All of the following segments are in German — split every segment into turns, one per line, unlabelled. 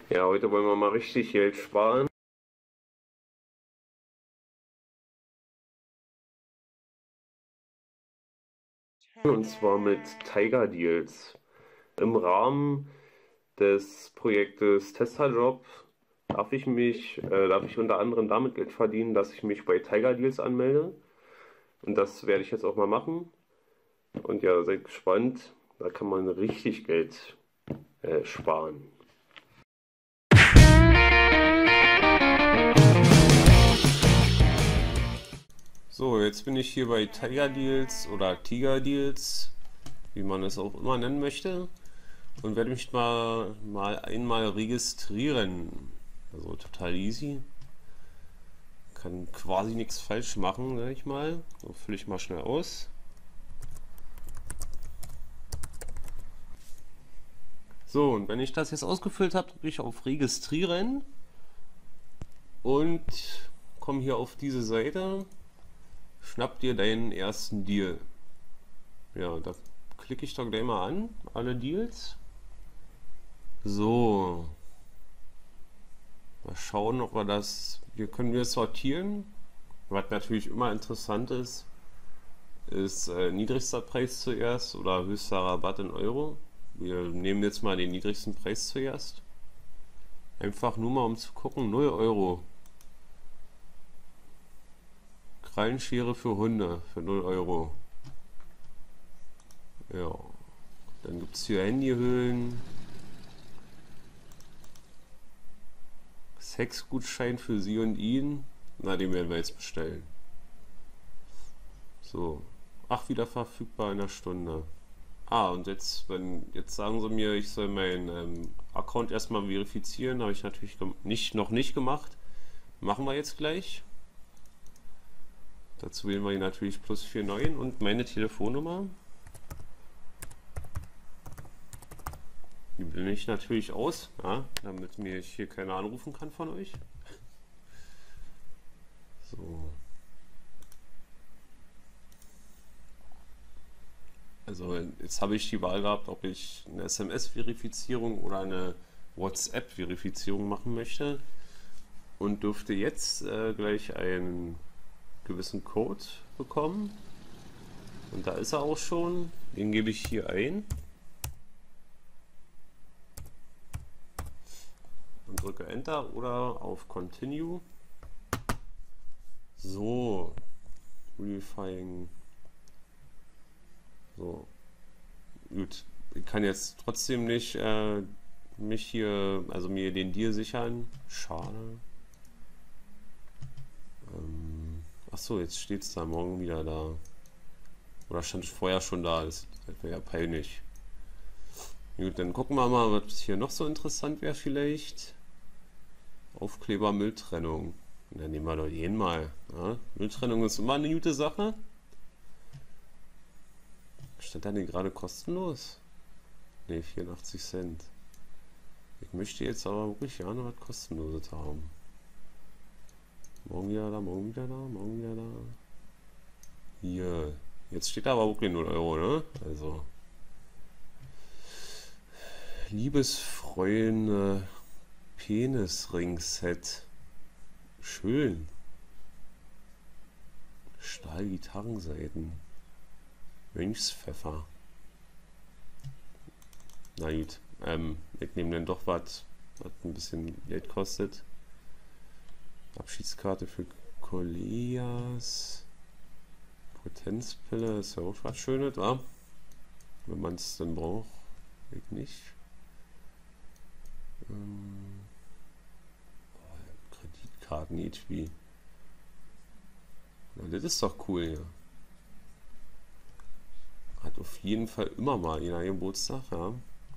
Ja, heute wollen wir mal richtig Geld sparen. Und zwar mit Tiger Deals. Im Rahmen des Projektes Testerjob darf ich unter anderem damit Geld verdienen, dass ich mich bei Tiger Deals anmelde. Und das werde ich jetzt auch mal machen. Und ja, seid gespannt. Da kann man richtig Geld sparen. So, jetzt bin ich hier bei Tiger Deals oder Tiger Deals, wie man es auch immer nennen möchte, und werde mich mal einmal registrieren. Also total easy. Kann quasi nichts falsch machen, sag ich mal. So, fülle ich mal schnell aus. So, und wenn ich das jetzt ausgefüllt habe, drücke ich auf Registrieren und komme hier auf diese Seite. Schnapp dir deinen ersten Deal. Ja, da klicke ich doch gleich mal an, alle Deals. So, mal schauen, ob wir das. Hier können wir sortieren. Was natürlich immer interessant ist, ist niedrigster Preis zuerst oder höchster Rabatt in Euro. Wir nehmen jetzt mal den niedrigsten Preis zuerst. Einfach nur mal um zu gucken, 0 Euro. Krallenschere für Hunde für 0 Euro. Ja, dann gibt es hier Handyhüllen. Sexgutschein für sie und ihn. Na, den werden wir jetzt bestellen. So. Ach, wieder verfügbar in einer Stunde. Ah, und jetzt sagen sie mir, ich soll meinen Account erstmal verifizieren. Habe ich natürlich noch nicht gemacht. Machen wir jetzt gleich. Dazu wählen wir hier natürlich +49 und meine Telefonnummer. Die blende ich natürlich aus, ja, damit mir hier keiner anrufen kann von euch. So. Also jetzt habe ich die Wahl gehabt, ob ich eine SMS-Verifizierung oder eine WhatsApp-Verifizierung machen möchte und dürfte jetzt gleich einen gewissen Code bekommen. Und da ist er auch schon. Den gebe ich hier ein und drücke Enter oder auf Continue. So, Verifying. So, gut. Ich kann jetzt trotzdem nicht mir den Deal sichern. Schade. Achso, jetzt steht es da morgen wieder da. Oder stand vorher schon da. Das wäre ja peinlich. Gut, dann gucken wir mal, was hier noch so interessant wäre vielleicht. Aufkleber Mülltrennung. Dann nehmen wir doch jeden mal. Ja? Mülltrennung ist immer eine gute Sache. Stand da denn gerade kostenlos? Ne, 84 Cent. Ich möchte jetzt aber wirklich ja noch was kostenloses haben. Morgen wieder da, morgen wieder da, morgen wieder da. Hier. Jetzt steht da aber wirklich 0 Euro, ne? Also. Liebesfreunde Penisring-Set. Schön. Stahlgitarrenseiten. Mönchspfeffer. Na gut. Ich nehme dann doch was ein bisschen Geld kostet. Abschiedskarte für Coleas. Potenzpille ist ja auch was Schönes, wa? Wenn man es dann braucht. Ich nicht. Kreditkarten HP. Na, das ist doch cool hier. Hat auf jeden Fall immer mal jeder Geburtstag, ja.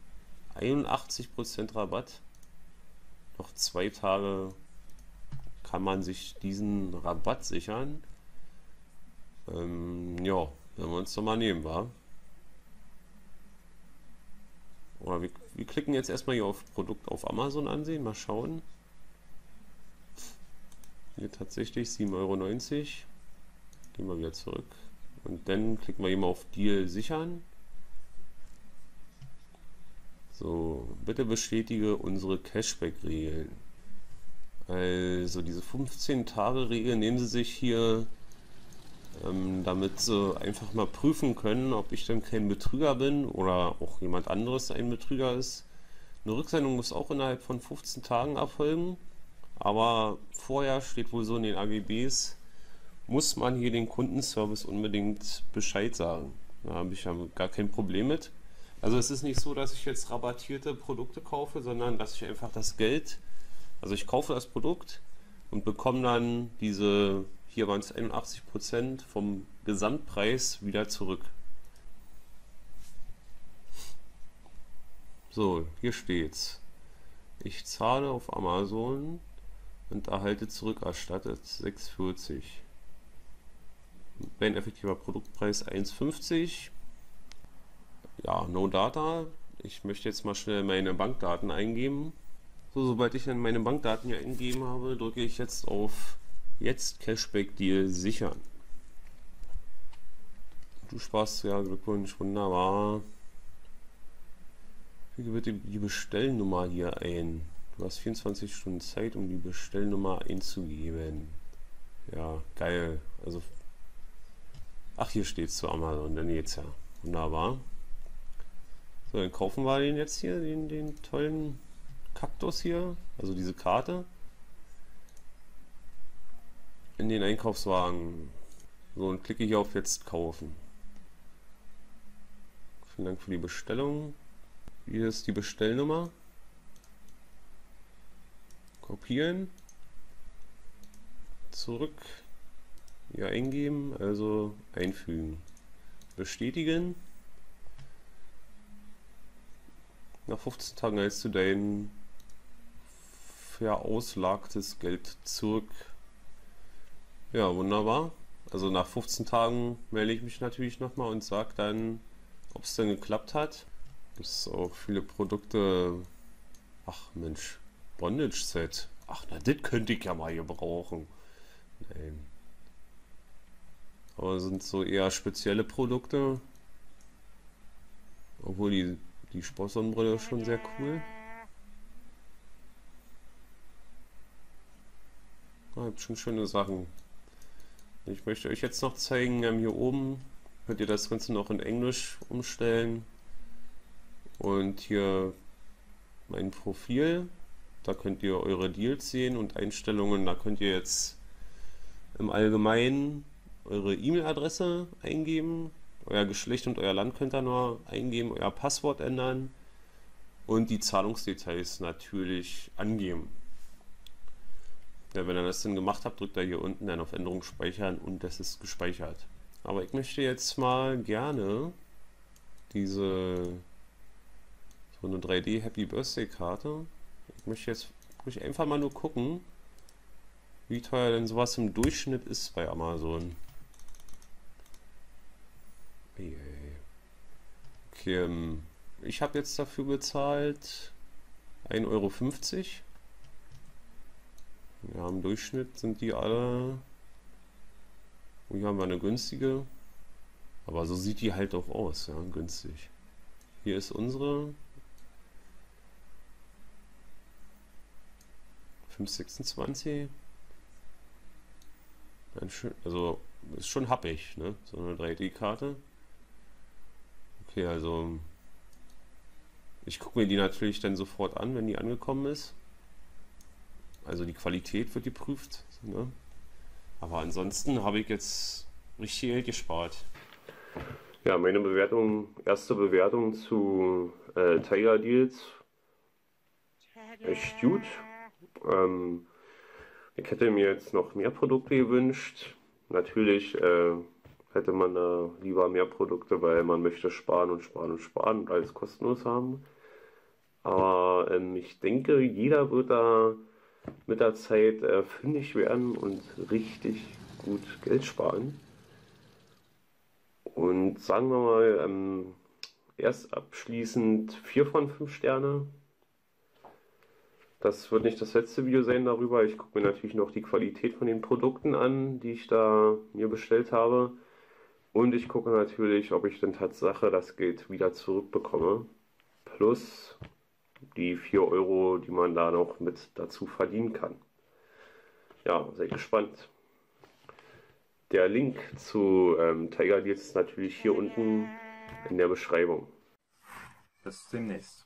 81% Rabatt. Noch 2 Tage kann man sich diesen Rabatt sichern. Ja, werden wir uns doch mal nehmen, wa? Oder wir klicken jetzt erstmal hier auf Produkt auf Amazon ansehen, mal schauen. Hier tatsächlich 7,90 Euro. Gehen wir wieder zurück. Und dann klicken wir hier mal auf Deal sichern. So, bitte bestätige unsere Cashback-Regeln. Also diese 15-Tage-Regel nehmen Sie sich hier, damit Sie einfach mal prüfen können, ob ich dann kein Betrüger bin oder auch jemand anderes ein Betrüger ist. Eine Rücksendung muss auch innerhalb von 15 Tagen erfolgen, aber vorher steht wohl so in den AGBs, muss man hier den Kundenservice unbedingt Bescheid sagen. Da habe ich ja gar kein Problem mit. Also es ist nicht so, dass ich jetzt rabattierte Produkte kaufe, sondern dass ich einfach das Geld, also ich kaufe das Produkt und bekomme dann diese, hier waren es 81% vom Gesamtpreis wieder zurück. So, hier steht's. Ich zahle auf Amazon und erhalte zurückerstattet 6,40. Mein effektiver Produktpreis 1,50. Ja, no data. Ich möchte jetzt mal schnell meine Bankdaten eingeben. So, sobald ich dann meine Bankdaten hier eingegeben habe, drücke ich jetzt auf Jetzt Cashback Deal sichern. Du sparst, ja, Glückwunsch, wunderbar. Füge bitte die Bestellnummer hier ein. Du hast 24 Stunden Zeit, um die Bestellnummer einzugeben. Ja, geil. Also, ach, hier steht es zu Amazon, dann geht's ja. Wunderbar. So, dann kaufen wir den jetzt hier, den tollen Kaktus hier, also diese Karte. In den Einkaufswagen. So, und klicke hier auf Jetzt kaufen. Vielen Dank für die Bestellung. Hier ist die Bestellnummer. Kopieren. Zurück. Hier eingeben, also einfügen. Bestätigen. Nach 15 Tagen erhältst du dein verauslagtes Geld zurück. Ja, wunderbar. Also nach 15 Tagen melde ich mich natürlich nochmal und sage dann, ob es denn geklappt hat. Es gibt auch viele Produkte. Ach Mensch, Bondage Set. Ach, na, das könnte ich ja mal gebrauchen. Nein. Aber sind so eher spezielle Produkte. Obwohl die Sportsonnenbrille ist schon sehr cool. Habt schon schöne Sachen. Ich möchte euch jetzt noch zeigen, hier oben könnt ihr das Ganze noch in Englisch umstellen. Und hier mein Profil. Da könnt ihr eure Deals sehen und Einstellungen. Da könnt ihr jetzt im Allgemeinen eure E-Mail-Adresse eingeben. Euer Geschlecht und euer Land könnt ihr nur eingeben, euer Passwort ändern und die Zahlungsdetails natürlich angeben. Ja, wenn ihr das dann gemacht habt, drückt ihr hier unten dann auf Änderung speichern und das ist gespeichert. Aber ich möchte jetzt mal gerne so eine 3D Happy Birthday Karte. Ich möchte jetzt einfach mal nur gucken, wie teuer denn sowas im Durchschnitt ist bei Amazon. Okay, ich habe jetzt dafür bezahlt 1,50 Euro. Ja, im Durchschnitt sind die alle. Und hier haben wir eine günstige. Aber so sieht die halt auch aus, ja, günstig. Hier ist unsere 5,26. Also ist schon happig, ne? So eine 3D-Karte. Okay, also ich gucke mir die natürlich dann sofort an, wenn die angekommen ist. Also die Qualität wird geprüft, ne? Aber ansonsten habe ich jetzt richtig Geld gespart. Ja, meine erste Bewertung zu Tiger Deals. Echt gut. Ich hätte mir jetzt noch mehr Produkte gewünscht. Natürlich hätte man da lieber mehr Produkte, weil man möchte sparen und sparen und sparen und alles kostenlos haben. Aber ich denke, jeder wird da mit der Zeit fündig werden und richtig gut Geld sparen. Und sagen wir mal, erst abschließend 4 von 5 Sterne. Das wird nicht das letzte Video sein darüber. Ich gucke mir natürlich noch die Qualität von den Produkten an, die ich da mir bestellt habe. Und ich gucke natürlich, ob ich denn Tatsache das Geld wieder zurückbekomme. plus die 4 Euro, die man da noch mit dazu verdienen kann. Ja, seid gespannt. Der Link zu Tiger Deals ist natürlich hier unten in der Beschreibung.
Bis demnächst.